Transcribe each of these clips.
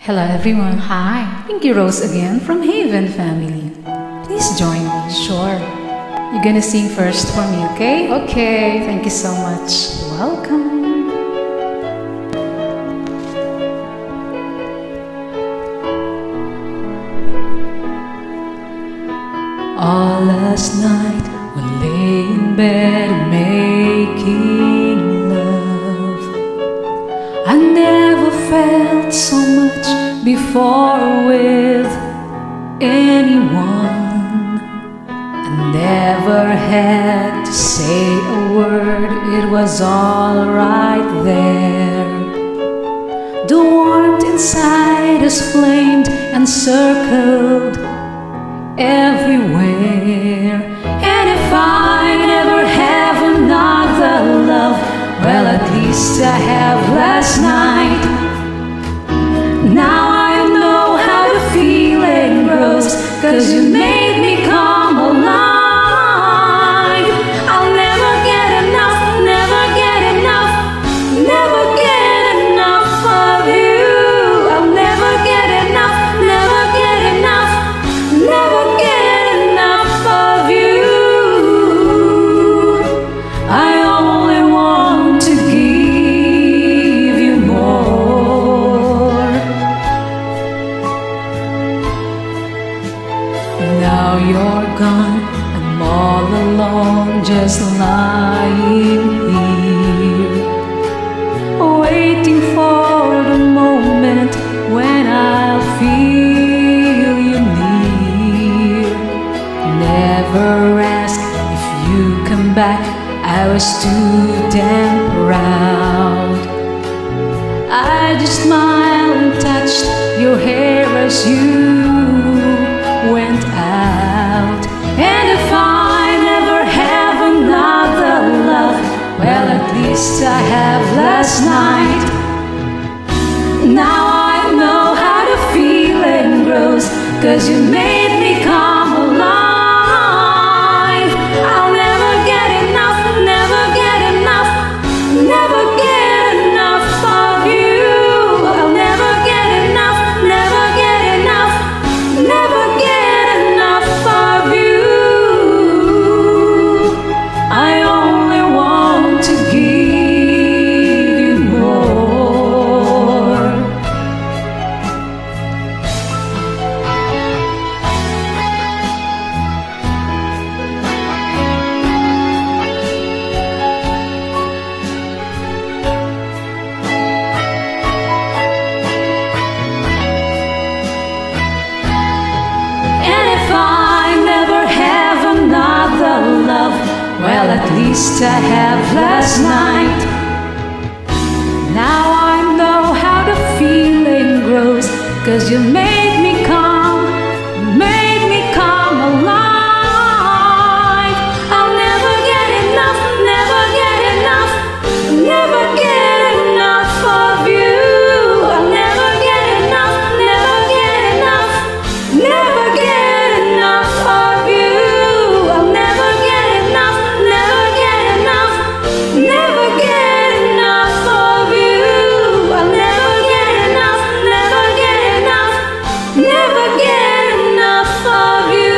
Hello everyone, hi! Pinky Rose again from Haven Family. Please join me. Sure. You're gonna sing first for me, okay? Okay, thank you so much. Welcome. All last night we lay in bed making love. I never felt so much before with anyone. I never had to say a word, it was all right there. The warmth inside us flamed and circled everywhere. And if I never have another love, well, at least I have last night. Now I know how the feeling grows, 'cause you made me come alive. I'll never get enough, never get enough, never get enough of you. I'll never get enough, never get enough, never get enough of you. I only want to give you more. Now you're gone, I'm all alone, just lying here, waiting for the moment when I'll feel you near. Never ask if you come back, I was too damn proud. I just smiled and touched your hair as you went out. And if I never have another love, well, at least I have last night. Now I know how the feeling grows, 'cause you made me come alive. I'll never get enough, never get enough, never get enough of you. I'll never get enough, never get enough, never get enough of you. I only want to give you more. And if I never have another love, well, at least I have last night. Now I know how the feeling grows, 'cause you made me come alive. I'll never get enough, never get enough, never get enough of you. I'll never get enough, never get enough, never get enough of you. I'll never get enough, never get enough, never get enough of you. I'll never get enough, never get enough, never get enough of you.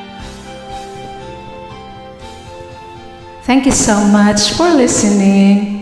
Thank you so much for listening.